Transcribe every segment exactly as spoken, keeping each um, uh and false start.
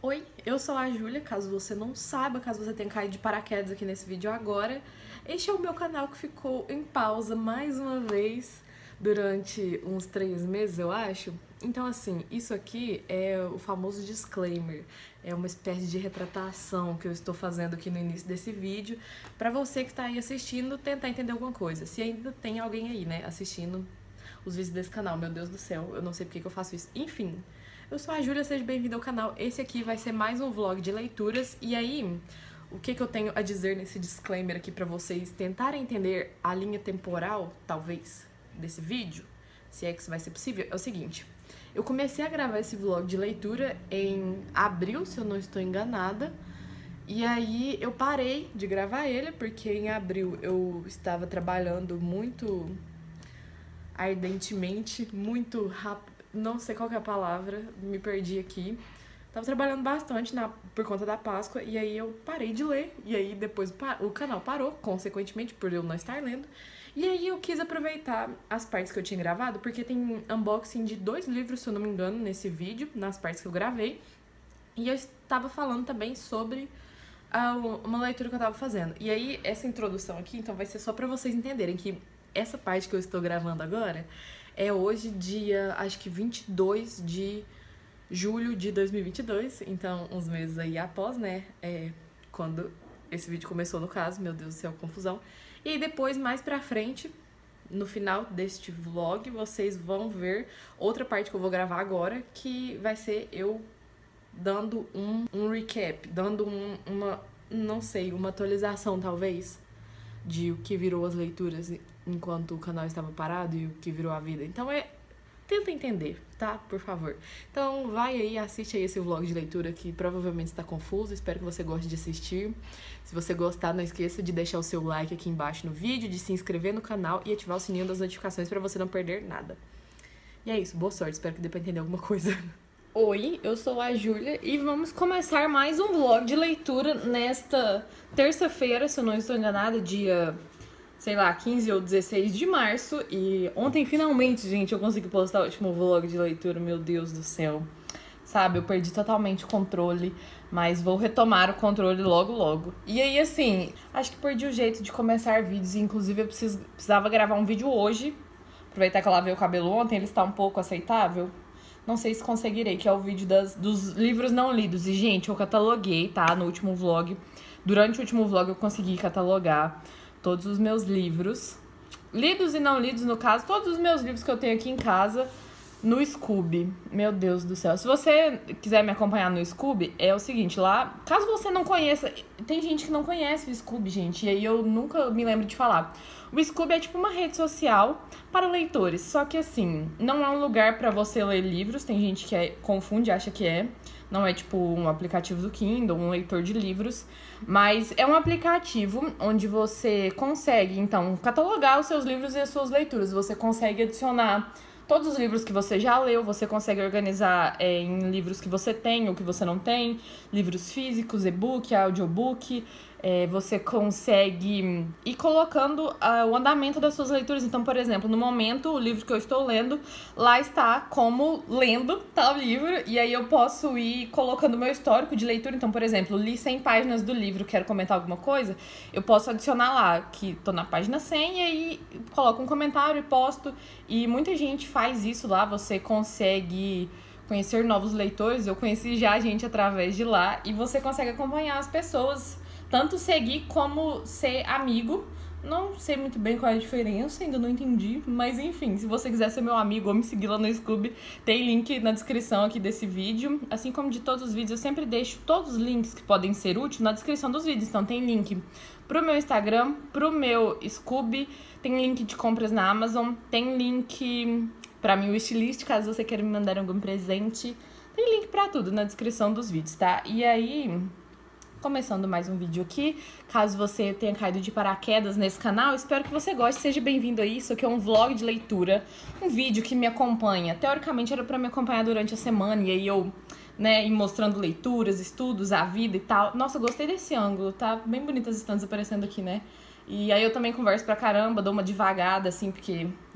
Oi, eu sou a Júlia, caso você não saiba, caso você tenha caído de paraquedas aqui nesse vídeo agora. Este é o meu canal que ficou em pausa mais uma vez durante uns três meses, eu acho. Então assim, isso aqui é o famoso disclaimer, é uma espécie de retratação que eu estou fazendo aqui no início desse vídeo pra você que está aí assistindo tentar entender alguma coisa. Se ainda tem alguém aí, né, assistindo os vídeos desse canal, meu Deus do céu, eu não sei porque que eu faço isso. Enfim, eu sou a Júlia, seja bem-vinda ao canal. Esse aqui vai ser mais um vlog de leituras. E aí, o que que eu tenho a dizer nesse disclaimer aqui pra vocês tentarem entender a linha temporal, talvez, desse vídeo, se é que isso vai ser possível, é o seguinte. Eu comecei a gravar esse vlog de leitura em abril, se eu não estou enganada. E aí eu parei de gravar ele, porque em abril eu estava trabalhando muito ardentemente, muito rápido. Não sei qual que é a palavra, me perdi aqui. Tava trabalhando bastante na, por conta da Páscoa, e aí eu parei de ler, e aí depois o canal parou, consequentemente, por eu não estar lendo. E aí eu quis aproveitar as partes que eu tinha gravado, porque tem unboxing de dois livros, se eu não me engano, nesse vídeo, nas partes que eu gravei. E eu estava falando também sobre uh, uma leitura que eu tava fazendo. E aí, essa introdução aqui, então, vai ser só pra vocês entenderem que essa parte que eu estou gravando agora é hoje, dia, acho que vinte e dois de julho de dois mil e vinte e dois, então uns meses aí após, né, é, quando esse vídeo começou no caso, meu Deus do céu, confusão. E aí depois, mais pra frente, no final deste vlog, vocês vão ver outra parte que eu vou gravar agora, que vai ser eu dando um, um recap, dando um, uma, não sei, uma atualização talvez, de o que virou as leituras enquanto o canal estava parado e o que virou a vida. Então é... tenta entender, tá? Por favor. Então vai aí, assiste aí esse vlog de leitura que provavelmente está confuso. Espero que você goste de assistir. Se você gostar, não esqueça de deixar o seu like aqui embaixo no vídeo, de se inscrever no canal e ativar o sininho das notificações para você não perder nada. E é isso, boa sorte. Espero que dê pra entender alguma coisa. Oi, eu sou a Júlia e vamos começar mais um vlog de leitura nesta terça-feira, se eu não estou enganada, dia, sei lá, quinze ou dezesseis de março. E ontem, finalmente, gente, eu consegui postar o último vlog de leitura, meu Deus do céu. Sabe, eu perdi totalmente o controle, mas vou retomar o controle logo, logo. E aí, assim, acho que perdi o jeito de começar vídeos, e inclusive eu preciso, precisava gravar um vídeo hoje. Aproveitar que eu lavei o cabelo ontem, ele está um pouco aceitável. Não sei se conseguirei, que é o vídeo das, dos livros não lidos. E, gente, eu cataloguei, tá? No último vlog. Durante o último vlog eu consegui catalogar todos os meus livros. Lidos e não lidos, no caso. Todos os meus livros que eu tenho aqui em casa no Scoob. Meu Deus do céu. Se você quiser me acompanhar no Scoob, é o seguinte, lá... Caso você não conheça... Tem gente que não conhece o Scoob, gente. E aí eu nunca me lembro de falar. O Scoob é tipo uma rede social para leitores. Só que assim, não é um lugar para você ler livros. Tem gente que é, confunde, acha que é. Não é tipo um aplicativo do Kindle, um leitor de livros. Mas é um aplicativo onde você consegue, então, catalogar os seus livros e as suas leituras. Você consegue adicionar todos os livros que você já leu, você consegue organizar é, em livros que você tem ou que você não tem, livros físicos, e-book, audiobook, é, você consegue ir colocando uh, o andamento das suas leituras. Então, por exemplo, no momento, o livro que eu estou lendo, lá está como lendo tal livro, e aí eu posso ir colocando o meu histórico de leitura. Então, por exemplo, li cem páginas do livro, quero comentar alguma coisa, eu posso adicionar lá que tô na página cem e aí coloco um comentário e posto, e muita gente faz isso lá, você consegue conhecer novos leitores. Eu conheci já a gente através de lá, e você consegue acompanhar as pessoas, tanto seguir como ser amigo. Não sei muito bem qual é a diferença, ainda não entendi, mas enfim, se você quiser ser meu amigo ou me seguir lá no Scoob, tem link na descrição aqui desse vídeo, assim como de todos os vídeos. Eu sempre deixo todos os links que podem ser úteis na descrição dos vídeos. Então tem link pro meu Instagram, pro meu Scoob, tem link de compras na Amazon, tem link pra meu wishlist, caso você queira me mandar algum presente. Tem link pra tudo na descrição dos vídeos, tá? E aí... começando mais um vídeo aqui, caso você tenha caído de paraquedas nesse canal, espero que você goste, seja bem-vindo a isso. Aqui é um vlog de leitura, um vídeo que me acompanha. Teoricamente era pra me acompanhar durante a semana, e aí eu, né, ir mostrando leituras, estudos, a vida e tal. Nossa, gostei desse ângulo, tá bem bonitas as estantes aparecendo aqui, né? E aí eu também converso pra caramba, dou uma devagada, assim, porque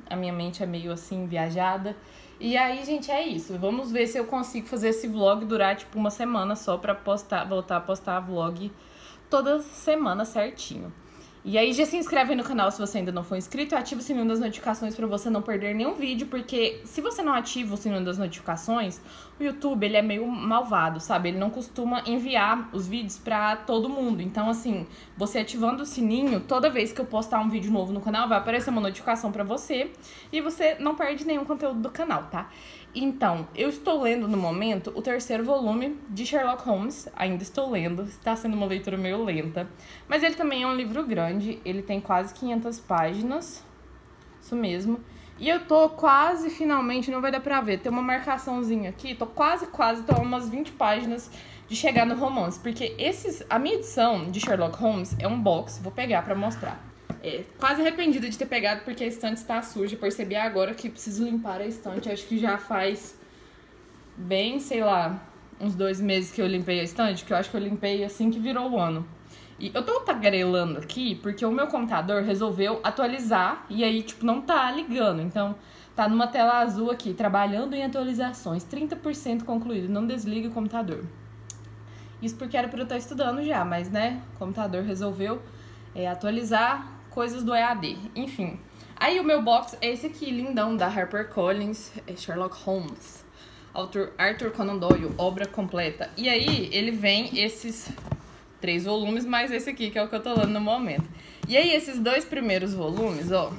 A minha mente é meio assim, viajada. E aí, gente, é isso. Vamos ver se eu consigo fazer esse vlog durar, tipo, uma semana só pra postar, voltar a postar vlog toda semana certinho. E aí já se inscreve aí no canal se você ainda não for inscrito e ativa o sininho das notificações pra você não perder nenhum vídeo, porque se você não ativa o sininho das notificações, o YouTube, ele é meio malvado, sabe? Ele não costuma enviar os vídeos pra todo mundo. Então, assim, você ativando o sininho, toda vez que eu postar um vídeo novo no canal, vai aparecer uma notificação pra você e você não perde nenhum conteúdo do canal, tá? Então, eu estou lendo no momento o terceiro volume de Sherlock Holmes. Ainda estou lendo, está sendo uma leitura meio lenta. Mas ele também é um livro grande, ele tem quase quinhentas páginas. Isso mesmo. E eu tô quase, finalmente, não vai dar pra ver, tem uma marcaçãozinha aqui. Tô quase, quase, tô a umas vinte páginas de chegar no romance. Porque esses, a minha edição de Sherlock Holmes é um box, vou pegar pra mostrar. É, quase arrependida de ter pegado porque a estante está suja. Percebi agora que preciso limpar a estante. Acho que já faz bem, sei lá, uns dois meses que eu limpei a estante. Que eu acho que eu limpei assim que virou o ano. E eu tô tagarelando aqui porque o meu computador resolveu atualizar. E aí, tipo, não tá ligando. Então, tá numa tela azul aqui, trabalhando em atualizações, trinta por cento concluído. Não desligue o computador. Isso porque era pra eu estar estudando já, mas, né, o computador resolveu é, atualizar coisas do E A D, enfim. Aí o meu box é esse aqui, lindão, da HarperCollins, é Sherlock Holmes, autor Arthur Conan Doyle, obra completa. E aí ele vem esses três volumes, mais esse aqui, que é o que eu tô lendo no momento. E aí esses dois primeiros volumes, ó,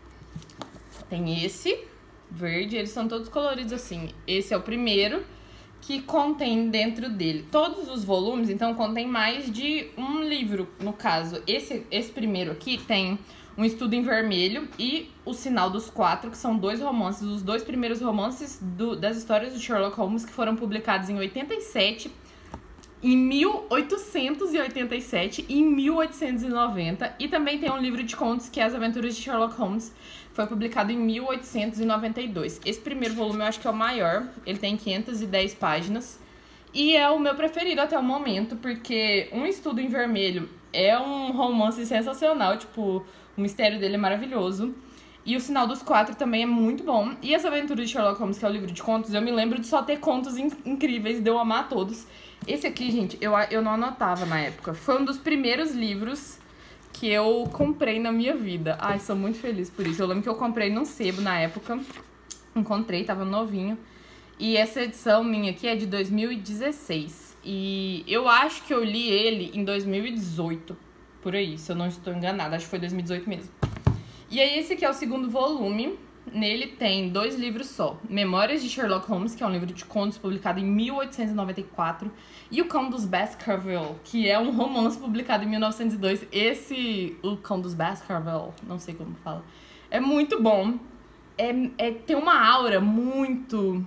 tem esse verde, eles são todos coloridos assim. Esse é o primeiro, que contém dentro dele todos os volumes, então contém mais de um livro, no caso. Esse, esse primeiro aqui tem Um Estudo em Vermelho e O Sinal dos Quatro, que são dois romances, os dois primeiros romances do, das histórias de Sherlock Holmes, que foram publicados em oitenta e sete, em mil oitocentos e oitenta e sete e em mil oitocentos e noventa. E também tem um livro de contos que é As Aventuras de Sherlock Holmes, foi publicado em mil oitocentos e noventa e dois. Esse primeiro volume eu acho que é o maior, ele tem quinhentas e dez páginas. E é o meu preferido até o momento, porque Um Estudo em Vermelho é um romance sensacional, tipo, o mistério dele é maravilhoso. E O Sinal dos Quatro também é muito bom. E As Aventuras de Sherlock Holmes, que é o livro de contos, eu me lembro de só ter contos in- incríveis, de eu amar todos. Esse aqui, gente, eu, eu não anotava na época. Foi um dos primeiros livros que eu comprei na minha vida. Ai, sou muito feliz por isso. Eu lembro que eu comprei num sebo na época. Encontrei, tava novinho. E essa edição minha aqui é de dois mil e dezesseis. E eu acho que eu li ele em dois mil e dezoito. Por aí, se eu não estou enganada. Acho que foi dois mil e dezoito mesmo. E aí esse aqui é o segundo volume. Nele tem dois livros só. Memórias de Sherlock Holmes, que é um livro de contos publicado em mil oitocentos e noventa e quatro. E O Cão dos Baskerville, que é um romance publicado em mil novecentos e dois. Esse, O Cão dos Baskerville, não sei como fala, é muito bom. É, é, tem uma aura muito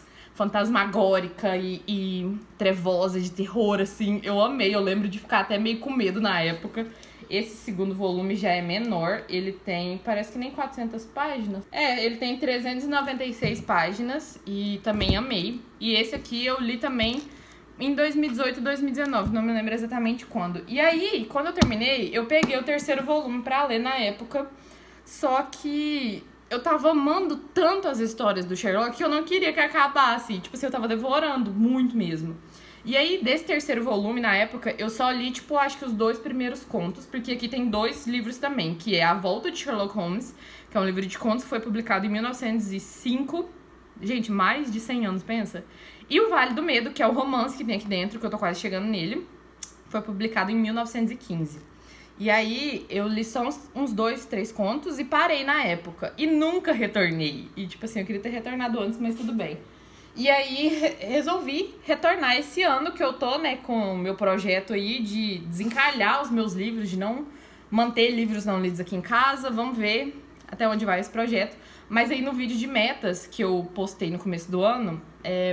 fantasmagórica e, e trevosa, de terror, assim. Eu amei, eu lembro de ficar até meio com medo na época. Esse segundo volume já é menor, ele tem, parece que nem quatrocentas páginas. É, ele tem trezentas e noventa e seis páginas e também amei. E esse aqui eu li também em dois mil e dezoito, dois mil e dezenove, não me lembro exatamente quando. E aí, quando eu terminei, eu peguei o terceiro volume pra ler na época, só que eu tava amando tanto as histórias do Sherlock que eu não queria que acabasse. Tipo assim, eu tava devorando muito mesmo. E aí, desse terceiro volume, na época, eu só li, tipo, acho que os dois primeiros contos, porque aqui tem dois livros também, que é A Volta de Sherlock Holmes, que é um livro de contos que foi publicado em mil novecentos e cinco, gente, mais de cem anos, pensa. E O Vale do Medo, que é o romance que tem aqui dentro, que eu tô quase chegando nele, foi publicado em mil novecentos e quinze. E aí, eu li só uns, uns dois, três contos e parei na época, e nunca retornei. E, tipo assim, eu queria ter retornado antes, mas tudo bem. E aí, resolvi retornar esse ano que eu tô, né, com o meu projeto aí de desencalhar os meus livros, de não manter livros não lidos aqui em casa. Vamos ver até onde vai esse projeto. Mas aí no vídeo de metas que eu postei no começo do ano, é,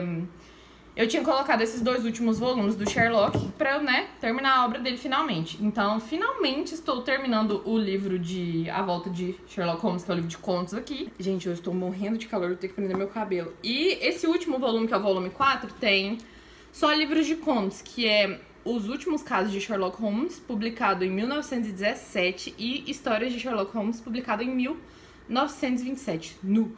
eu tinha colocado esses dois últimos volumes do Sherlock pra eu, né, terminar a obra dele finalmente. Então, finalmente estou terminando o livro de A Volta de Sherlock Holmes, que é o livro de contos aqui. Gente, eu estou morrendo de calor, vou ter que prender meu cabelo. E esse último volume, que é o volume quatro, tem só livros de contos, que é Os Últimos Casos de Sherlock Holmes, publicado em mil novecentos e dezessete, e Histórias de Sherlock Holmes, publicado em mil novecentos e vinte e sete, nu.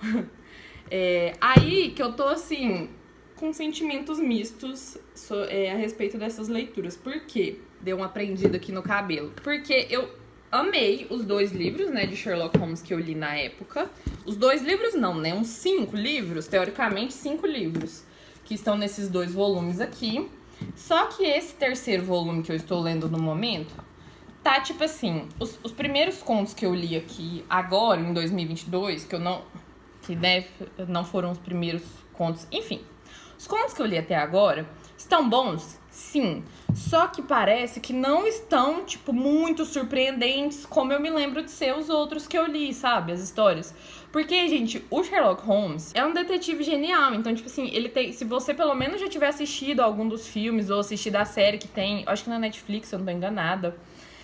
É, aí que eu tô, assim, com sentimentos mistos so, é, a respeito dessas leituras. Por quê? Deu uma prendida aqui no cabelo. Porque eu amei os dois livros, né, de Sherlock Holmes que eu li na época. Os dois livros não, né, uns cinco livros, teoricamente cinco livros, que estão nesses dois volumes aqui. Só que esse terceiro volume que eu estou lendo no momento, tá tipo assim, os, os primeiros contos que eu li aqui agora, em dois mil e vinte e dois, que eu não, que né, não foram os primeiros contos, enfim. Os contos que eu li até agora estão bons? Sim. Só que parece que não estão, tipo, muito surpreendentes como eu me lembro de ser os outros que eu li, sabe? As histórias. Porque, gente, o Sherlock Holmes é um detetive genial. Então, tipo assim, ele tem... Se você pelo menos já tiver assistido algum dos filmes ou assistido a série que tem... Acho que na Netflix, se eu não tô enganada.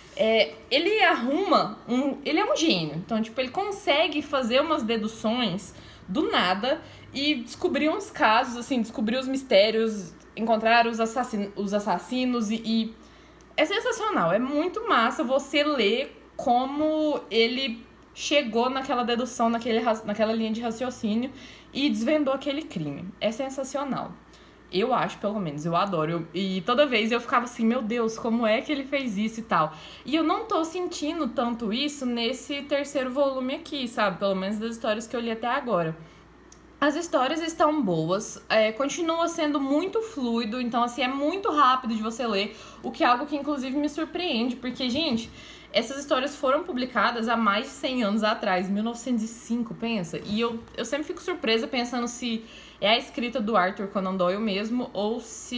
É, ele arruma... Um, ele é um gênio. Então, tipo, ele consegue fazer umas deduções do nada e descobrir uns casos, assim, descobrir os mistérios... Encontrar os, assassino, os assassinos e, e... É sensacional, é muito massa você ler como ele chegou naquela dedução, naquele, naquela linha de raciocínio e desvendou aquele crime. É sensacional. Eu acho, pelo menos, eu adoro. Eu, e toda vez eu ficava assim, meu Deus, como é que ele fez isso e tal. E eu não tô sentindo tanto isso nesse terceiro volume aqui, sabe? Pelo menos das histórias que eu li até agora. As histórias estão boas, é, continua sendo muito fluido, então assim, é muito rápido de você ler, o que é algo que inclusive me surpreende, porque, gente, essas histórias foram publicadas há mais de cem anos atrás, mil novecentos e cinco, pensa? E eu, eu sempre fico surpresa pensando se é a escrita do Arthur Conan Doyle mesmo, ou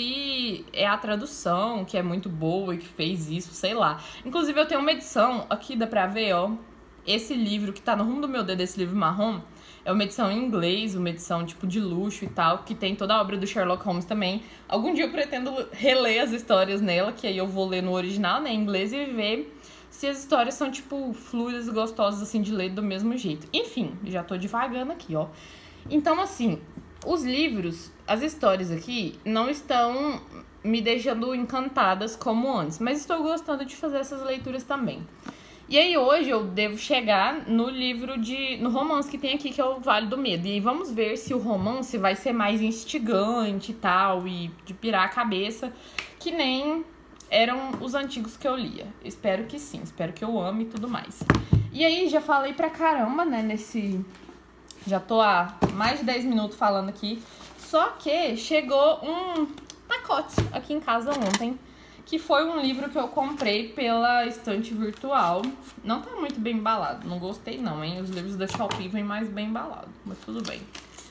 se é a tradução, que é muito boa e que fez isso, sei lá. Inclusive eu tenho uma edição, aqui dá pra ver, ó, esse livro que tá no rumo do meu dedo, esse livro marrom, é uma edição em inglês, uma edição tipo de luxo e tal, que tem toda a obra do Sherlock Holmes também. Algum dia eu pretendo reler as histórias nela, que aí eu vou ler no original, né, em inglês, e ver se as histórias são tipo fluidas e gostosas assim de ler do mesmo jeito. Enfim, já tô devagando aqui, ó. Então, assim, os livros, as histórias aqui não estão me deixando encantadas como antes, mas estou gostando de fazer essas leituras também. E aí hoje eu devo chegar no livro de... no romance que tem aqui, que é o Vale do Medo. E aí vamos ver se o romance vai ser mais instigante e tal, e de pirar a cabeça, que nem eram os antigos que eu lia. Espero que sim, espero que eu ame e tudo mais. E aí já falei pra caramba, né, nesse... Já tô há mais de dez minutos falando aqui. Só que chegou um pacote aqui em casa ontem, que foi um livro que eu comprei pela estante virtual. Não tá muito bem embalado, não gostei não, hein? Os livros da Shopee vêm mais bem embalados, mas tudo bem.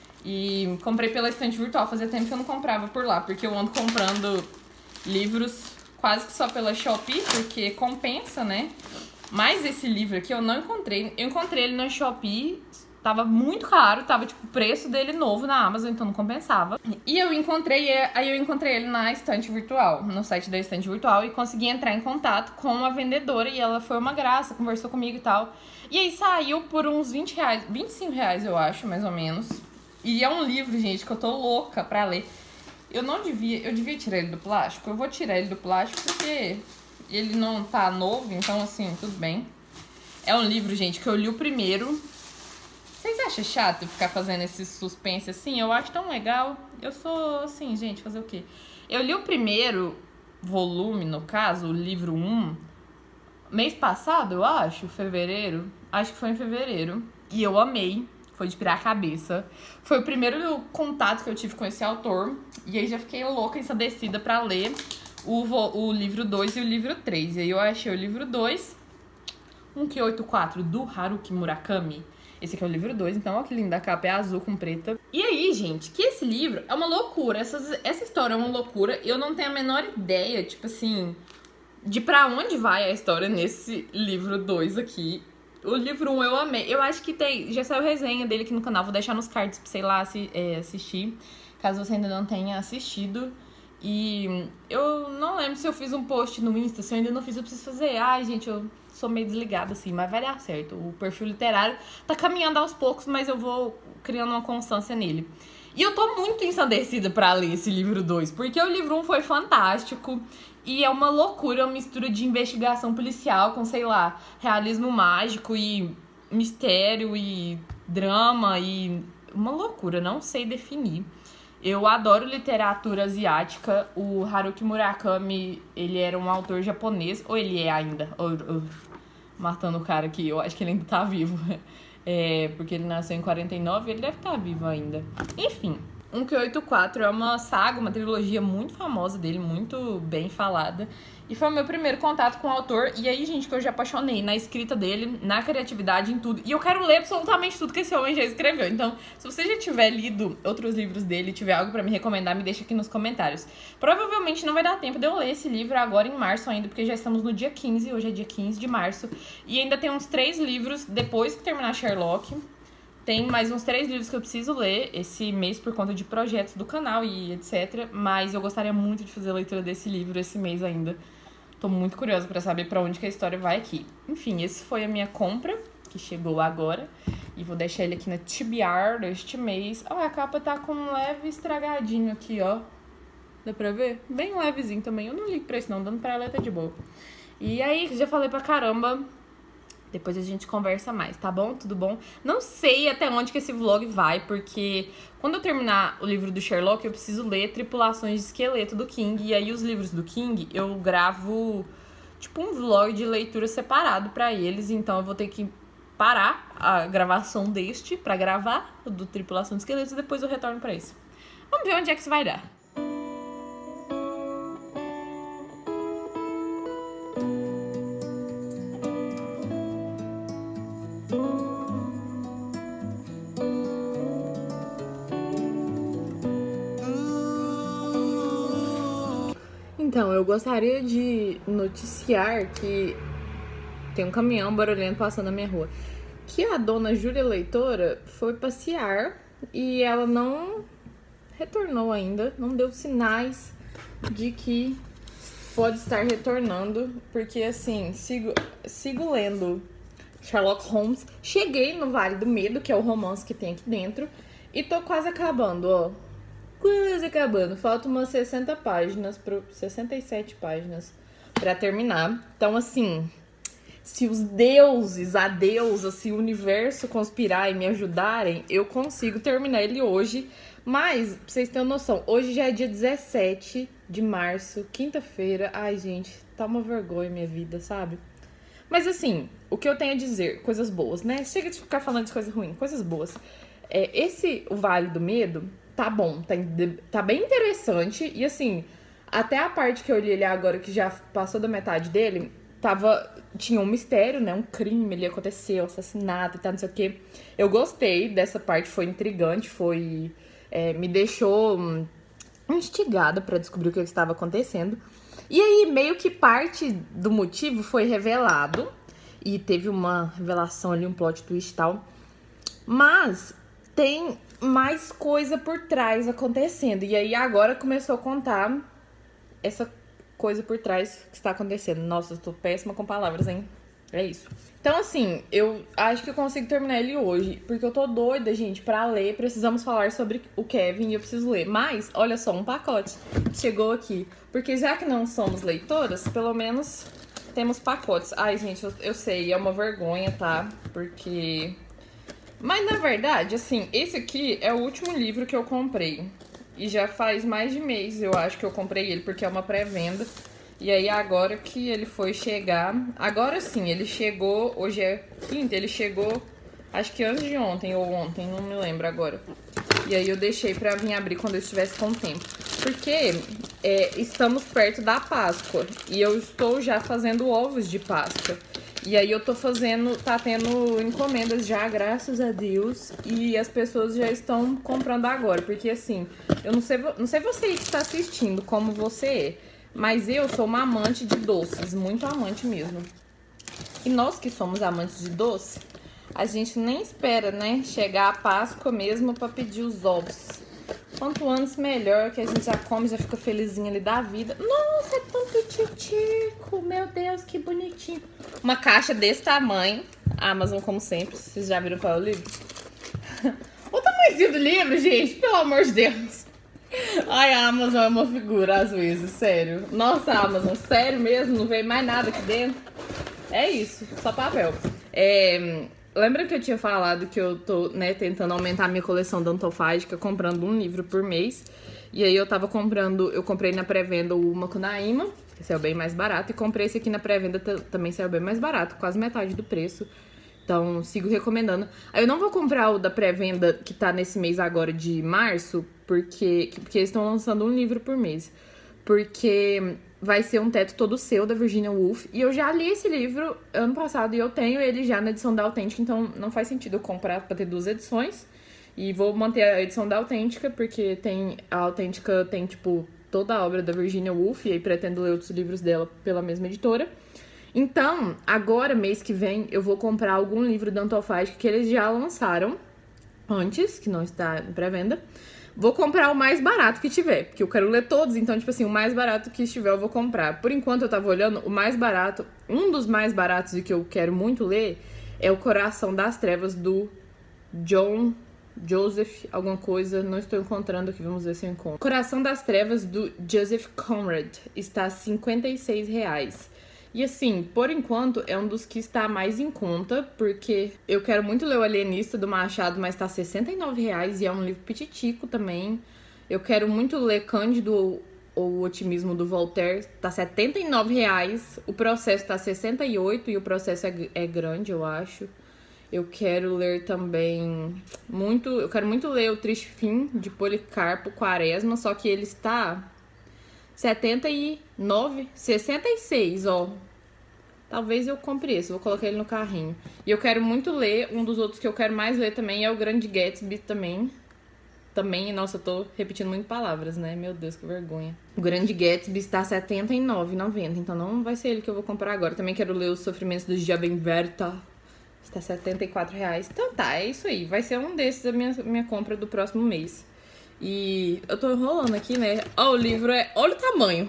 E comprei pela estante virtual, fazia tempo que eu não comprava por lá, porque eu ando comprando livros quase que só pela Shopee, porque compensa, né? Mas esse livro aqui eu não encontrei, eu encontrei ele na Shopee... Tava muito caro, tava tipo o preço dele novo na Amazon, então não compensava. E eu encontrei, aí eu encontrei ele na estante virtual, no site da estante virtual, e consegui entrar em contato com a vendedora, e ela foi uma graça, conversou comigo e tal. E aí saiu por uns vinte reais, vinte e cinco reais eu acho, mais ou menos. E é um livro, gente, que eu tô louca pra ler. Eu não devia, eu devia tirar ele do plástico, eu vou tirar ele do plástico porque ele não tá novo, então assim, tudo bem. É um livro, gente, que eu li o primeiro... Vocês acham chato ficar fazendo esse suspense assim? Eu acho tão legal. Eu sou assim, gente, fazer o quê? Eu li o primeiro volume, no caso, o livro um, mês passado, eu acho, fevereiro. Acho que foi em fevereiro. E eu amei. Foi de pirar a cabeça. Foi o primeiro contato que eu tive com esse autor. E aí já fiquei louca, ensandecida pra ler o, o livro dois e o livro três. E aí eu achei o livro dois, um Q oitenta e quatro, do Haruki Murakami. Esse aqui é o livro dois, então olha que linda, a capa é azul com preta. E aí, gente, que esse livro é uma loucura, Essas, essa história é uma loucura. Eu não tenho a menor ideia, tipo assim, de pra onde vai a história nesse livro dois aqui. O livro um eu amei, eu acho que tem, já saiu resenha dele aqui no canal, vou deixar nos cards pra, sei lá, se, é, assistir, caso você ainda não tenha assistido. E eu não lembro se eu fiz um post no Insta, se eu ainda não fiz, eu preciso fazer. Ai, gente, eu sou meio desligada, assim, mas vai dar certo. O perfil literário tá caminhando aos poucos, mas eu vou criando uma constância nele. E eu tô muito ensandecida pra ler esse livro dois, porque o livro um foi fantástico e é uma loucura, uma mistura de investigação policial com, sei lá, realismo mágico e mistério e drama e uma loucura, não sei definir. Eu adoro literatura asiática. O Haruki Murakami, ele era um autor japonês, ou ele é ainda? Ou, ou, matando o cara aqui, eu acho que ele ainda tá vivo. É, porque ele nasceu em quarenta e nove, ele deve estar vivo ainda. Enfim, um Q oitenta e quatro é uma saga, uma trilogia muito famosa dele, muito bem falada. E foi o meu primeiro contato com o autor. E aí, gente, que eu já apaixonei na escrita dele, na criatividade, em tudo. E eu quero ler absolutamente tudo que esse homem já escreveu. Então, se você já tiver lido outros livros dele, tiver algo pra me recomendar, me deixa aqui nos comentários. Provavelmente não vai dar tempo de eu ler esse livro agora em março ainda, porque já estamos no dia quinze, hoje é dia quinze de março. E ainda tem uns três livros depois que terminar Sherlock. Tem mais uns três livros que eu preciso ler esse mês por conta de projetos do canal e etcétera. Mas eu gostaria muito de fazer a leitura desse livro esse mês ainda. Tô muito curiosa pra saber pra onde que a história vai aqui. Enfim, esse foi a minha compra, que chegou agora. E vou deixar ele aqui na T B R deste mês. Ó, a capa tá com um leve estragadinho aqui, ó. Dá pra ver? Bem levezinho também. Eu não ligo pra isso não, dando pra ela tá de boa. E aí, já falei pra caramba. Depois a gente conversa mais, tá bom? Tudo bom? Não sei até onde que esse vlog vai, porque quando eu terminar o livro do Sherlock, eu preciso ler Tripulações de Esqueleto do King. E aí os livros do King, eu gravo tipo um vlog de leitura separado pra eles. Então eu vou ter que parar a gravação deste pra gravar o do Tripulação de Esqueletos e depois eu retorno pra esse. Vamos ver onde é que isso vai dar. Então, eu gostaria de noticiar que tem um caminhão barulhento passando na minha rua. Que a dona Júlia Leitora foi passear e ela não retornou ainda, não deu sinais de que pode estar retornando, porque assim, sigo, sigo lendo Sherlock Holmes, cheguei no Vale do Medo, que é o romance que tem aqui dentro, e tô quase acabando, ó. Quase acabando. Faltam umas sessenta páginas, pro, sessenta e sete páginas pra terminar. Então, assim, se os deuses, a deusa, se o universo conspirar e me ajudarem, eu consigo terminar ele hoje. Mas, pra vocês terem noção, hoje já é dia dezessete de março, quinta-feira. Ai, gente, tá uma vergonha minha vida, sabe? Mas, assim, o que eu tenho a dizer, coisas boas, né? Chega de ficar falando de coisa ruim, coisas boas. É, esse, o Vale do Medo, tá bom, tá, tá bem interessante. E assim, até a parte que eu li ele agora, que já passou da metade dele, tava, tinha um mistério, né? Um crime ali aconteceu, assassinato e tal, não sei o quê. Eu gostei dessa parte, foi intrigante, foi... É, me deixou hum, instigada pra descobrir o que estava acontecendo. E aí, meio que parte do motivo foi revelado. E teve uma revelação ali, um plot twist e tal. Mas tem mais coisa por trás acontecendo. E aí agora começou a contar essa coisa por trás que está acontecendo. Nossa, eu tô péssima com palavras, hein? É isso. Então, assim, eu acho que eu consigo terminar ele hoje, porque eu tô doida, gente, pra ler. Precisamos falar sobre o Kevin e eu preciso ler. Mas, olha só, um pacote chegou aqui. Porque já que não somos leitoras, pelo menos temos pacotes. Ai, gente, eu, eu sei, é uma vergonha, tá? Porque... Mas, na verdade, assim, esse aqui é o último livro que eu comprei. E já faz mais de mês, eu acho, que eu comprei ele, porque é uma pré-venda. E aí, agora que ele foi chegar... Agora sim, ele chegou... Hoje é quinta, ele chegou... Acho que antes de ontem ou ontem, não me lembro agora. E aí, eu deixei pra vir abrir quando eu estivesse com tempo. Porque é, estamos perto da Páscoa. E eu estou já fazendo ovos de Páscoa. E aí eu tô fazendo, tá tendo encomendas já, graças a Deus. E as pessoas já estão comprando agora. Porque assim, eu não sei, não sei você que está assistindo como você é. Mas eu sou uma amante de doces, muito amante mesmo. E nós que somos amantes de doce, a gente nem espera, né, chegar a Páscoa mesmo pra pedir os ovos. Quanto antes melhor, que a gente já come, já fica felizinha ali da vida. Nossa, é tão petitico, meu Deus, que bonitinho. Uma caixa desse tamanho, Amazon como sempre, vocês já viram qual é o livro? O tamanhozinho do livro, gente, pelo amor de Deus. Ai, a Amazon é uma figura às vezes, sério. Nossa, Amazon, sério mesmo, não veio mais nada aqui dentro. É isso, só papel. É... Lembra que eu tinha falado que eu tô, né, tentando aumentar a minha coleção dantofágica, comprando um livro por mês. E aí eu tava comprando, eu comprei na pré-venda o Macunaíma, que saiu bem mais barato, e comprei esse aqui na pré-venda, também saiu bem mais barato, quase metade do preço. Então, sigo recomendando. Aí eu não vou comprar o da pré-venda que tá nesse mês agora de março, porque, porque eles estão lançando um livro por mês. Porque vai ser Um Teto Todo Seu, da Virginia Woolf. E eu já li esse livro ano passado e eu tenho ele já na edição da Autêntica, então não faz sentido eu comprar pra ter duas edições. E vou manter a edição da Autêntica, porque tem a Autêntica tem, tipo, toda a obra da Virginia Woolf, e aí pretendo ler outros livros dela pela mesma editora. Então, agora, mês que vem, eu vou comprar algum livro da Antofágica que eles já lançaram antes, que não está em pré-venda. Vou comprar o mais barato que tiver, porque eu quero ler todos, então, tipo assim, o mais barato que estiver eu vou comprar. Por enquanto, eu tava olhando, o mais barato, um dos mais baratos e que eu quero muito ler é O Coração das Trevas, do John Joseph, alguma coisa, não estou encontrando aqui, vamos ver se eu encontro. Coração das Trevas, do Joseph Conrad, está a cinquenta e seis reais. E assim, por enquanto, é um dos que está mais em conta, porque eu quero muito ler O Alienista, do Machado, mas tá sessenta e nove reais e é um livro pititico também. Eu quero muito ler Cândido, ou O Otimismo, do Voltaire, tá setenta e nove reais. O Processo tá sessenta e oito e o Processo é, é grande, eu acho. Eu quero ler também muito, eu quero muito ler O Triste Fim, de Policarpo Quaresma, só que ele está setenta e nove, sessenta e seis, ó. Talvez eu compre esse, vou colocar ele no carrinho. E eu quero muito ler, um dos outros que eu quero mais ler também é O Grande Gatsby também. Também, nossa, eu tô repetindo muito palavras, né? Meu Deus, que vergonha. O Grande Gatsby está setenta e nove reais e noventa centavos, então não vai ser ele que eu vou comprar agora. Também quero ler Os Sofrimentos do Jovem Werther. Está setenta e quatro reais. Então tá, é isso aí. Vai ser um desses a minha, minha compra do próximo mês. E eu tô enrolando aqui, né? Ó, o livro é... Olha o tamanho.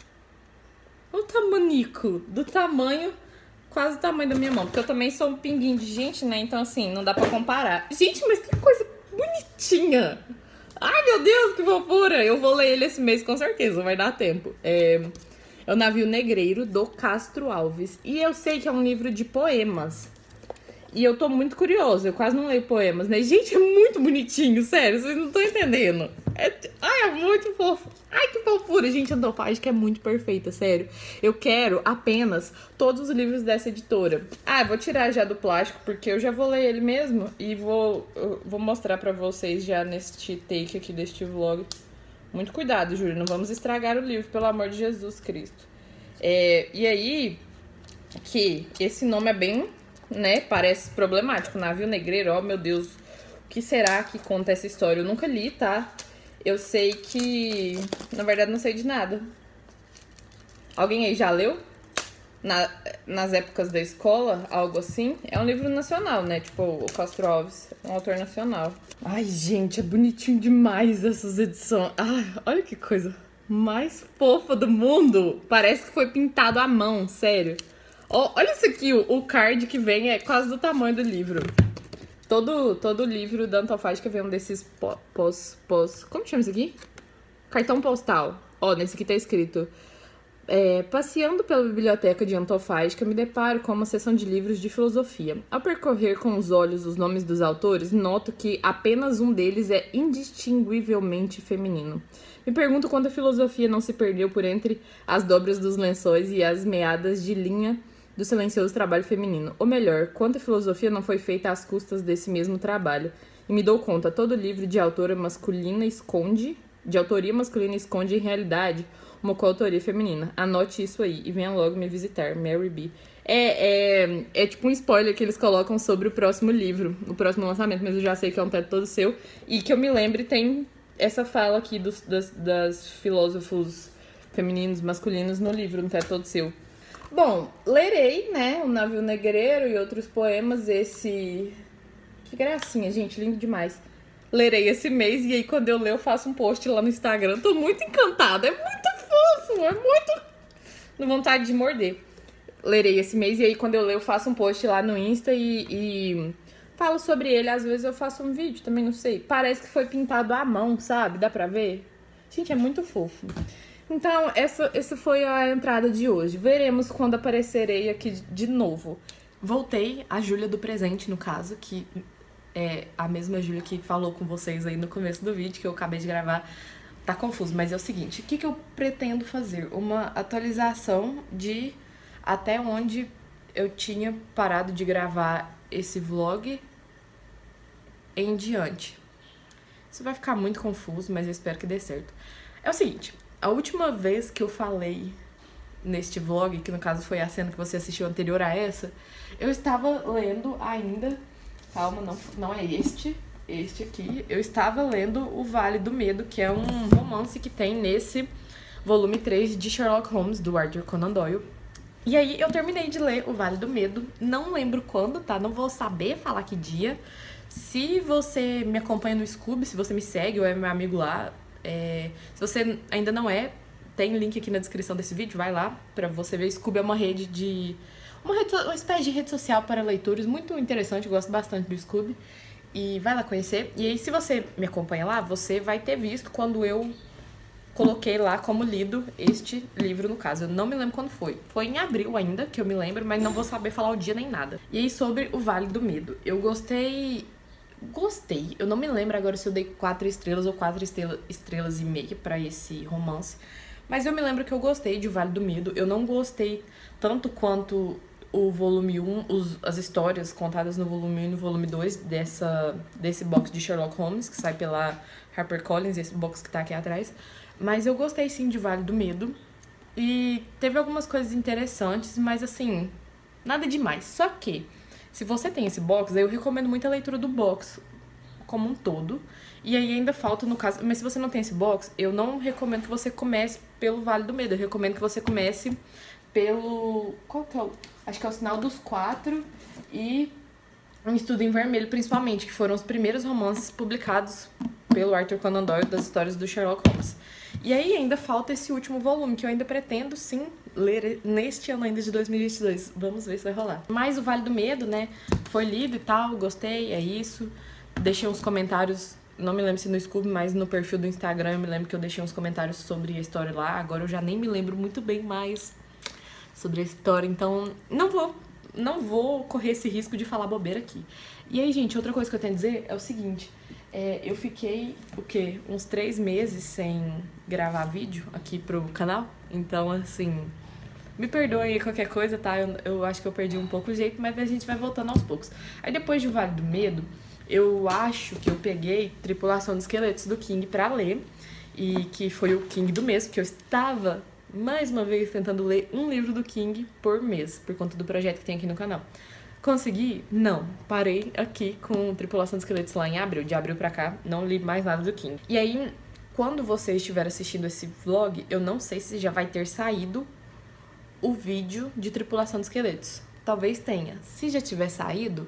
Olha o tamanico. Do tamanho... Quase o tamanho da minha mão. Porque eu também sou um pinguinho de gente, né? Então, assim, não dá pra comparar. Gente, mas que coisa bonitinha. Ai, meu Deus, que fofura. Eu vou ler ele esse mês, com certeza. Vai dar tempo. É... é O Navio Negreiro, do Castro Alves. E eu sei que é um livro de poemas. E eu tô muito curiosa, eu quase não leio poemas, né? Gente, é muito bonitinho, sério, vocês não estão entendendo. É... Ai, é muito fofo. Ai, que fofura, gente, a Antofágica é muito perfeita, sério. Eu quero apenas todos os livros dessa editora. Ah, eu vou tirar já do plástico, porque eu já vou ler ele mesmo. E vou, vou mostrar pra vocês já neste take aqui deste vlog. Muito cuidado, Júlia, não vamos estragar o livro, pelo amor de Jesus Cristo. É, e aí, que esse nome é bem... né, parece problemático. Navio Negreiro, ó, meu Deus, o que será que conta essa história? Eu nunca li, tá? Eu sei que... Na verdade, não sei de nada. Alguém aí já leu? Na, nas épocas da escola, algo assim? É um livro nacional, né? Tipo, o Castro Alves, um autor nacional. Ai, gente, é bonitinho demais essas edições. Ai, olha que coisa mais fofa do mundo. Parece que foi pintado à mão, sério. Oh, olha isso aqui, o, o card que vem é quase do tamanho do livro. Todo, todo livro da Antofágica vem um desses pós, pós... Como chama isso aqui? Cartão postal. Ó, nesse aqui tá escrito... É, passeando pela biblioteca de Antofágica, me deparo com uma seção de livros de filosofia. Ao percorrer com os olhos os nomes dos autores, noto que apenas um deles é indistinguivelmente feminino. Me pergunto quando a filosofia não se perdeu por entre as dobras dos lençóis e as meadas de linha do silencioso trabalho feminino. Ou melhor, quanta filosofia não foi feita às custas desse mesmo trabalho. E me dou conta, todo livro de autora masculina esconde, de autoria masculina esconde em realidade uma coautoria feminina. Anote isso aí e venha logo me visitar, Mary B. É, é, é tipo um spoiler que eles colocam sobre o próximo livro, o próximo lançamento, mas eu já sei que é Um Teto Todo Seu. E que eu me lembre, tem essa fala aqui dos, das, das filósofos femininos, masculinos no livro Um Teto Todo Seu. Bom, lerei, né, O Navio Negreiro e outros poemas, esse... Que gracinha, gente, lindo demais. Lerei esse mês e aí quando eu ler eu faço um post lá no Instagram. Tô muito encantada, é muito fofo, é muito... Dá vontade de morder. Lerei esse mês e aí quando eu ler eu faço um post lá no Insta e, e falo sobre ele. Às vezes eu faço um vídeo, também não sei. Parece que foi pintado à mão, sabe? Dá pra ver? Gente, é muito fofo. Então, essa, essa foi a entrada de hoje. Veremos quando aparecerei aqui de novo. voltei a Júlia do presente, no caso, que é a mesma Júlia que falou com vocês aí no começo do vídeo, que eu acabei de gravar. Tá confuso, mas é o seguinte, o que, que eu pretendo fazer? Uma atualização de até onde eu tinha parado de gravar esse vlog em diante. Isso vai ficar muito confuso, mas eu espero que dê certo. É o seguinte, a última vez que eu falei neste vlog, que no caso foi a cena que você assistiu anterior a essa, eu estava lendo ainda, calma, não, não é este, este aqui, eu estava lendo O Vale do Medo, que é um romance que tem nesse volume três de Sherlock Holmes, do Arthur Conan Doyle. E aí eu terminei de ler O Vale do Medo, não lembro quando, tá? Não vou saber falar que dia. Se você me acompanha no Scoob, se você me segue ou é meu amigo lá, é... se você ainda não é, tem link aqui na descrição desse vídeo, vai lá pra você ver. Scoob é uma rede de... Uma, rede, uma espécie de rede social para leitores, muito interessante, eu gosto bastante do Scoob. E vai lá conhecer. E aí, se você me acompanha lá, você vai ter visto quando eu coloquei lá como lido este livro, no caso. Eu não me lembro quando foi. Foi em abril ainda, que eu me lembro, mas não vou saber falar o dia nem nada. E aí, sobre O Vale do Medo. Eu gostei... Gostei. Eu não me lembro agora se eu dei quatro estrelas ou quatro estrela, estrelas e meia pra esse romance. Mas eu me lembro que eu gostei de O Vale do Medo. Eu não gostei tanto quanto o volume um, os, as histórias contadas no volume um e no volume dois dessa, desse box de Sherlock Holmes, que sai pela HarperCollins, esse box que tá aqui atrás. Mas eu gostei sim de Vale do Medo. E teve algumas coisas interessantes, mas assim, nada demais. Só que, se você tem esse box, eu recomendo muito a leitura do box como um todo. E aí ainda falta, no caso... Mas se você não tem esse box, eu não recomendo que você comece pelo Vale do Medo. Eu recomendo que você comece pelo... Qual que é o... Acho que é o Sinal dos Quatro e Um Estudo em Vermelho, principalmente, que foram os primeiros romances publicados pelo Arthur Conan Doyle das histórias do Sherlock Holmes. E aí ainda falta esse último volume, que eu ainda pretendo, sim, ler neste ano ainda de dois mil e vinte e dois. Vamos ver se vai rolar. Mas o Vale do Medo, né, foi lido e tal, gostei, é isso. Deixei uns comentários, não me lembro se no Scoob, mas no perfil do Instagram eu me lembro que eu deixei uns comentários sobre a história lá. Agora eu já nem me lembro muito bem mais sobre a história, então não vou, não vou correr esse risco de falar bobeira aqui. E aí, gente, outra coisa que eu tenho a dizer é o seguinte, é, eu fiquei, o quê? Uns três meses sem gravar vídeo aqui pro canal, então, assim, me perdoem aí qualquer coisa, tá? Eu, eu acho que eu perdi um pouco o jeito, mas a gente vai voltando aos poucos. Aí depois de O Vale do Medo, eu acho que eu peguei Tripulação de Esqueletos do King pra ler, e que foi o King do mês, porque eu estava... mais uma vez tentando ler um livro do King por mês, por conta do projeto que tem aqui no canal. Consegui? Não. Parei aqui com Tripulação de Esqueletos lá em abril. De abril pra cá, não li mais nada do King. E aí, quando você estiver assistindo esse vlog, eu não sei se já vai ter saído o vídeo de Tripulação de Esqueletos. Talvez tenha. Se já tiver saído...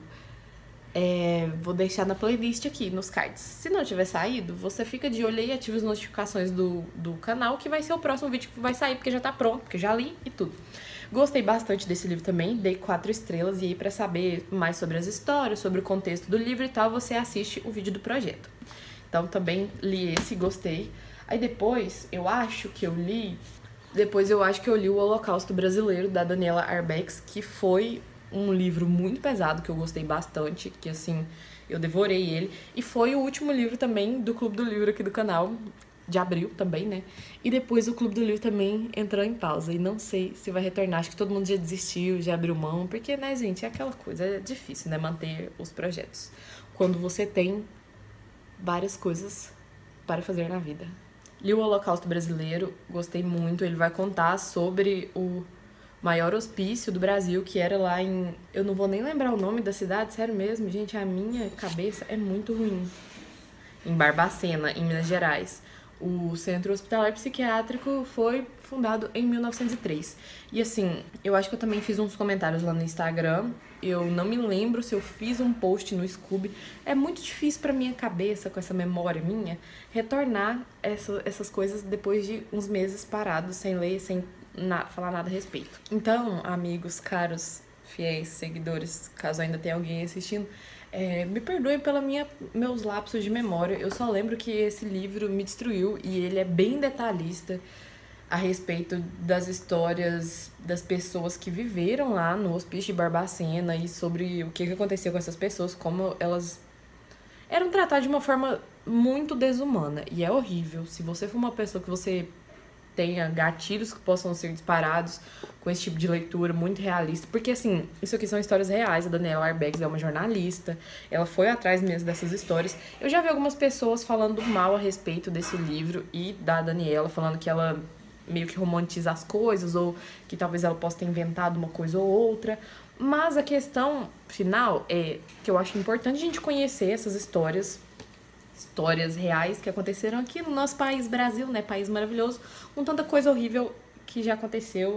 É, vou deixar na playlist aqui, nos cards. Se não tiver saído, você fica de olho aí e ativa as notificações do, do canal, que vai ser o próximo vídeo que vai sair, porque já tá pronto, porque já li e tudo. Gostei bastante desse livro também, dei quatro estrelas, e aí pra saber mais sobre as histórias, sobre o contexto do livro e tal, você assiste o vídeo do projeto. Então também li esse, gostei. Aí depois, eu acho que eu li... Depois eu acho que eu li o Holocausto Brasileiro, da Daniela Arbex, que foi... um livro muito pesado, que eu gostei bastante, que assim, eu devorei ele. E foi o último livro também do Clube do Livro aqui do canal, de abril também, né? E depois o Clube do Livro também entrou em pausa, e não sei se vai retornar. Acho que todo mundo já desistiu, já abriu mão, porque, né, gente, é aquela coisa, é difícil, né, manter os projetos. Quando você tem várias coisas para fazer na vida. Li o Holocausto Brasileiro, gostei muito, ele vai contar sobre o... maior hospício do Brasil, que era lá em... Eu não vou nem lembrar o nome da cidade, sério mesmo, gente, a minha cabeça é muito ruim. Em Barbacena, em Minas Gerais. O Centro Hospitalar Psiquiátrico foi fundado em mil novecentos e três. E assim, eu acho que eu também fiz uns comentários lá no Instagram, eu não me lembro se eu fiz um post no Scoob. É muito difícil pra minha cabeça, com essa memória minha, retornar essa, essas coisas depois de uns meses parados, sem ler, sem... Na, falar nada a respeito. Então, amigos, caros, fiéis, seguidores, caso ainda tenha alguém assistindo, é, me perdoem pela minha, meus lapsos de memória. Eu só lembro que esse livro me destruiu e ele é bem detalhista. a respeito das histórias das pessoas que viveram lá no Hospício de Barbacena e sobre o que aconteceu com essas pessoas, como elas eram tratadas de uma forma muito desumana. E é horrível. Se você for uma pessoa que você tenha gatilhos que possam ser disparados com esse tipo de leitura muito realista, porque assim, isso aqui são histórias reais, a Daniela Arbex é uma jornalista, ela foi atrás mesmo dessas histórias. Eu já vi algumas pessoas falando mal a respeito desse livro e da Daniela, falando que ela meio que romantiza as coisas, ou que talvez ela possa ter inventado uma coisa ou outra, mas a questão final é que eu acho importante a gente conhecer essas histórias histórias reais que aconteceram aqui no nosso país, Brasil, né? País maravilhoso, com tanta coisa horrível que já aconteceu.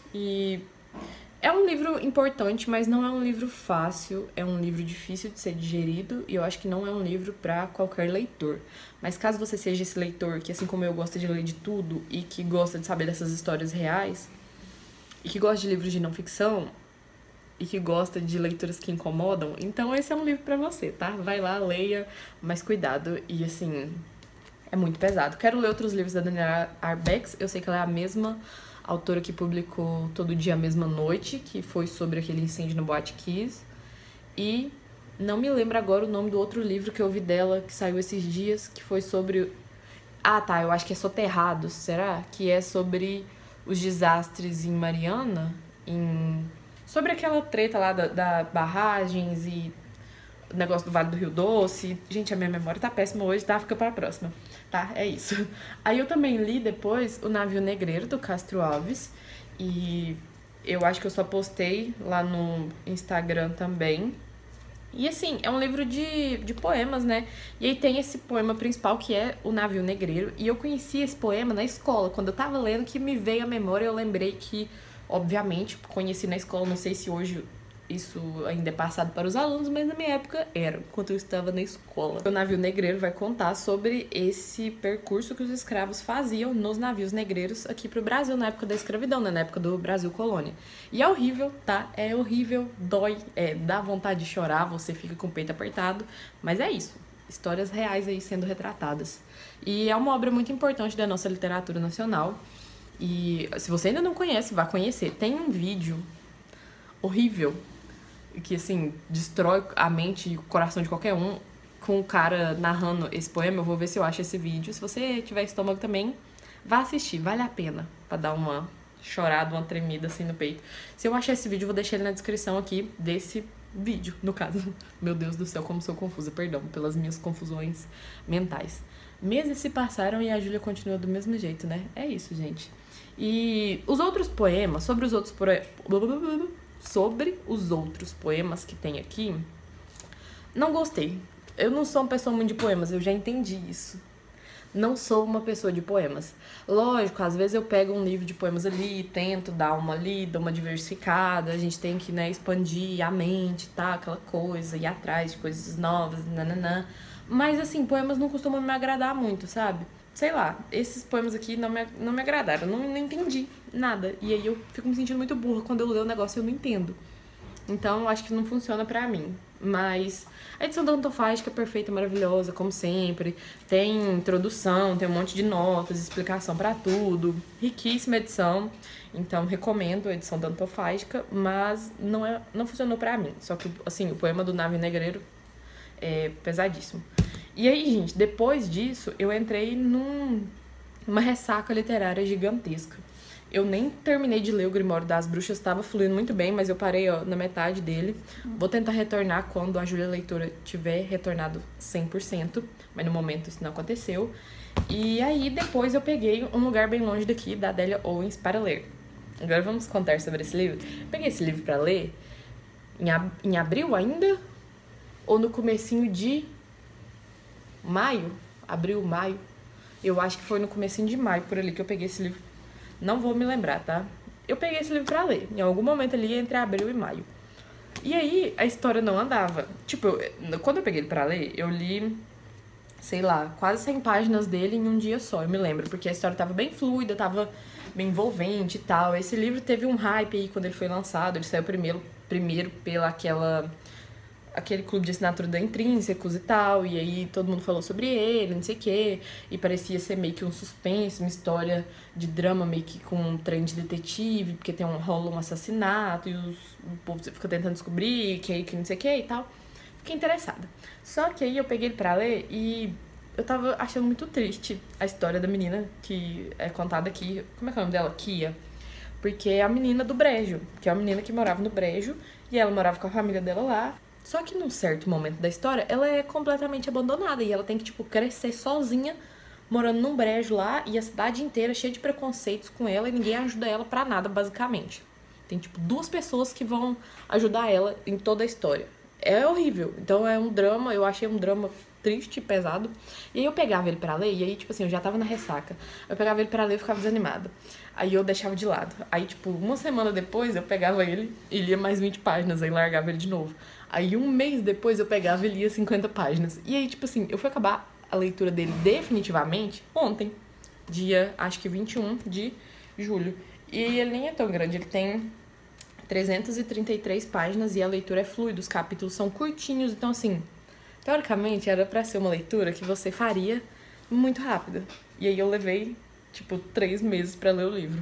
E é um livro importante, mas não é um livro fácil, é um livro difícil de ser digerido e eu acho que não é um livro para qualquer leitor. Mas caso você seja esse leitor que, assim como eu, gosta de ler de tudo e que gosta de saber dessas histórias reais e que gosta de livros de não ficção, e que gosta de leituras que incomodam, então esse é um livro pra você, tá? Vai lá, leia, mas cuidado. E assim, é muito pesado. Quero ler outros livros da Daniela Arbex. Eu sei que ela é a mesma autora que publicou Todo Dia, a Mesma Noite, que foi sobre aquele incêndio no Boate Kiss. E não me lembro agora o nome do outro livro que eu vi dela, que saiu esses dias, que foi sobre... Ah, tá, eu acho que é Soterrados, será? Que é sobre os desastres em Mariana, em... sobre aquela treta lá da, da barragens e o negócio do Vale do Rio Doce. Gente, a minha memória tá péssima hoje, tá? Fica pra próxima, tá? É isso. Aí eu também li depois O Navio Negreiro, do Castro Alves. E eu acho que eu só postei lá no Instagram também. E assim, é um livro de, de poemas, né? E aí tem esse poema principal que é O Navio Negreiro. E eu conheci esse poema na escola. Quando eu tava lendo, que me veio à memória, eu lembrei que... Obviamente, conheci na escola, não sei se hoje isso ainda é passado para os alunos, mas na minha época era, enquanto eu estava na escola. O Navio Negreiro vai contar sobre esse percurso que os escravos faziam nos navios negreiros aqui pro Brasil, na época da escravidão, né? Na época do Brasil colônia. E é horrível, tá? É horrível, dói, é, dá vontade de chorar, você fica com o peito apertado, mas é isso. Histórias reais aí sendo retratadas. E é uma obra muito importante da nossa literatura nacional. E se você ainda não conhece, vá conhecer. Tem um vídeo horrível que, assim, destrói a mente e o coração de qualquer um, com o cara narrando esse poema. Eu vou ver se eu acho esse vídeo. Se você tiver estômago também, vá assistir. Vale a pena, pra dar uma chorada, uma tremida, assim, no peito. Se eu achar esse vídeo, eu vou deixar ele na descrição aqui desse vídeo, no caso. Meu Deus do céu, como sou confusa. Perdão pelas minhas confusões mentais. Meses se passaram e a Júlia continua do mesmo jeito, né? É isso, gente. E os outros poemas, sobre os outros poemas, sobre os outros poemas que tem aqui, não gostei. Eu não sou uma pessoa muito de poemas, eu já entendi isso. Não sou uma pessoa de poemas. Lógico, às vezes eu pego um livro de poemas ali, tento dar uma lida, uma diversificada, a gente tem que, né, expandir a mente, tá, aquela coisa, ir atrás de coisas novas, nananã. Mas, assim, poemas não costumam me agradar muito, sabe? Sei lá, esses poemas aqui não me, não me agradaram, não, não entendi nada. E aí eu fico me sentindo muito burra quando eu leio o negócio e eu não entendo. Então, eu acho que não funciona pra mim. Mas a edição da Antofágica é perfeita, maravilhosa, como sempre. Tem introdução, tem um monte de notas, explicação pra tudo. Riquíssima edição. Então, recomendo a edição da Antofágica, mas não, é, não funcionou pra mim. Só que, assim, o poema do Navio Negreiro é pesadíssimo. E aí, gente, depois disso, eu entrei num, numa ressaca literária gigantesca. Eu nem terminei de ler o Grimório das Bruxas, estava fluindo muito bem, mas eu parei, ó, na metade dele. Vou tentar retornar quando a Júlia Leitora tiver retornado cem por cento, mas no momento isso não aconteceu. E aí, depois eu peguei Um Lugar Bem Longe Daqui, da Adélia Owens, para ler. Agora vamos contar sobre esse livro. Peguei esse livro para ler em, ab em abril ainda, ou no comecinho de... maio, abril, maio, eu acho que foi no comecinho de maio, por ali que eu peguei esse livro, não vou me lembrar, tá? Eu peguei esse livro pra ler, em algum momento ali entre abril e maio. E aí, a história não andava. Tipo, eu, quando eu peguei ele pra ler, eu li, sei lá, quase cem páginas dele em um dia só, eu me lembro, porque a história tava bem fluida, tava bem envolvente e tal. Esse livro teve um hype aí quando ele foi lançado, ele saiu primeiro, primeiro pela aquela... aquele clube de assinatura da Intrínsecos e tal, e aí todo mundo falou sobre ele, não sei o quê, e parecia ser meio que um suspense, uma história de drama meio que com um trem de detetive, porque tem um, rola um assassinato e os, o povo fica tentando descobrir que, que não sei o quê e tal. Fiquei interessada. Só que aí eu peguei ele pra ler e eu tava achando muito triste a história da menina que é contada aqui. Como é que é o nome dela? Kia. Porque é a menina do Brejo, que é a menina que morava no Brejo, e ela morava com a família dela lá. Só que num certo momento da história, ela é completamente abandonada e ela tem que, tipo, crescer sozinha, morando num brejo lá, e a cidade inteira cheia de preconceitos com ela e ninguém ajuda ela pra nada, basicamente. Tem, tipo, duas pessoas que vão ajudar ela em toda a história. É horrível. Então é um drama, eu achei um drama triste e pesado. E aí eu pegava ele pra ler, e aí, tipo assim, eu já tava na ressaca. Eu pegava ele pra ler e ficava desanimada. Aí eu deixava de lado. Aí, tipo, uma semana depois, eu pegava ele e lia mais vinte páginas, aí largava ele de novo. Aí um mês depois eu pegava e lia cinquenta páginas. E aí, tipo assim, eu fui acabar a leitura dele definitivamente ontem, dia, acho que vinte e um de julho. E ele nem é tão grande, ele tem trezentas e trinta e três páginas e a leitura é fluida, os capítulos são curtinhos, então assim, teoricamente era pra ser uma leitura que você faria muito rápida. E aí eu levei, tipo, três meses pra ler o livro.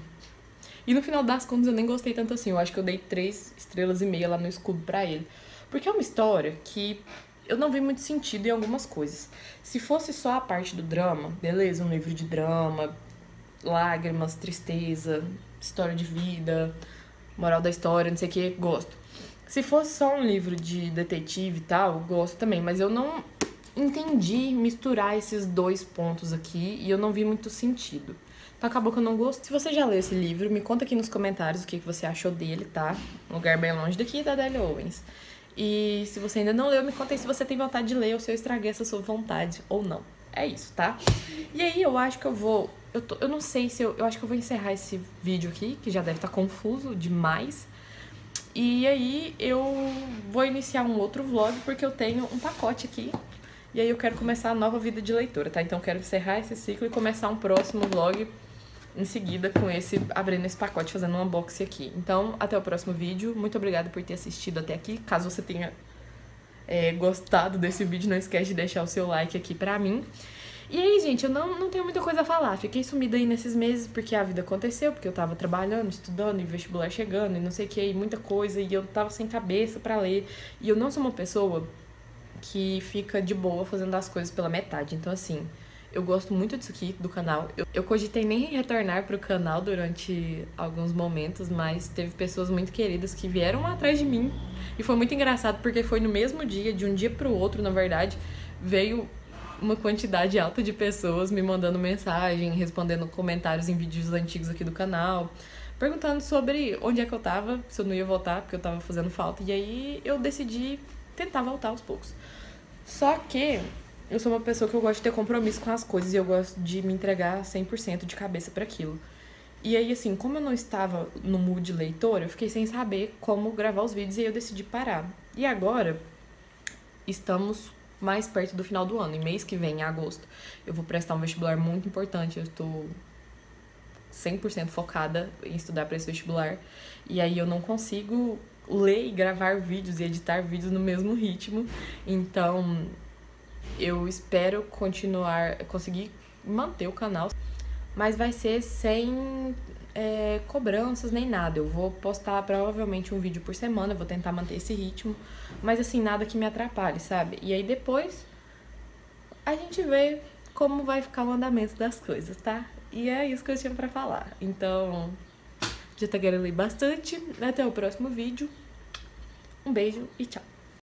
E no final das contas eu nem gostei tanto assim, eu acho que eu dei três estrelas e meia lá no Scoob pra ele. Porque é uma história que eu não vi muito sentido em algumas coisas. Se fosse só a parte do drama, beleza, um livro de drama, lágrimas, tristeza, história de vida, moral da história, não sei o que, gosto. Se fosse só um livro de detetive e tal, gosto também, mas eu não entendi misturar esses dois pontos aqui e eu não vi muito sentido. Então acabou que eu não gosto. Se você já leu esse livro, me conta aqui nos comentários o que você achou dele, tá? Um lugar bem longe daqui, da Adélia Owens. E se você ainda não leu, me conta aí se você tem vontade de ler ou se eu estraguei essa sua vontade ou não. É isso, tá? E aí eu acho que eu vou... Eu, tô, eu não sei se eu... Eu acho que eu vou encerrar esse vídeo aqui, que já deve estar confuso demais. E aí eu vou iniciar um outro vlog, porque eu tenho um pacote aqui. E aí eu quero começar a nova vida de leitora, tá? Então eu quero encerrar esse ciclo e começar um próximo vlog em seguida com esse, abrindo esse pacote, fazendo um unboxing aqui. Então, até o próximo vídeo. Muito obrigada por ter assistido até aqui. Caso você tenha é, gostado desse vídeo, não esquece de deixar o seu like aqui pra mim. E aí, gente, eu não, não tenho muita coisa a falar. Fiquei sumida aí nesses meses porque a vida aconteceu, porque eu tava trabalhando, estudando, e vestibular chegando, e não sei o que, e muita coisa, e eu tava sem cabeça pra ler. E eu não sou uma pessoa que fica de boa fazendo as coisas pela metade. Então, assim... Eu gosto muito disso aqui, do canal. Eu, eu cogitei nem retornar pro canal durante alguns momentos, mas teve pessoas muito queridas que vieram atrás de mim. E foi muito engraçado, porque foi no mesmo dia, de um dia pro outro, na verdade, veio uma quantidade alta de pessoas me mandando mensagem, respondendo comentários em vídeos antigos aqui do canal, perguntando sobre onde é que eu tava, se eu não ia voltar, porque eu tava fazendo falta. E aí eu decidi tentar voltar aos poucos. Só que... eu sou uma pessoa que eu gosto de ter compromisso com as coisas e eu gosto de me entregar cem por cento de cabeça para aquilo. E aí, assim, como eu não estava no mood leitor, eu fiquei sem saber como gravar os vídeos e aí eu decidi parar. E agora, estamos mais perto do final do ano. E mês que vem, em agosto, eu vou prestar um vestibular muito importante. Eu estou cem por cento focada em estudar para esse vestibular. E aí eu não consigo ler e gravar vídeos e editar vídeos no mesmo ritmo. Então... eu espero continuar, conseguir manter o canal, mas vai ser sem é, cobranças nem nada. Eu vou postar provavelmente um vídeo por semana, eu vou tentar manter esse ritmo, mas assim, nada que me atrapalhe, sabe? E aí depois a gente vê como vai ficar o andamento das coisas, tá? E é isso que eu tinha pra falar. Então, já tagarelei bastante. Até o próximo vídeo. Um beijo e tchau!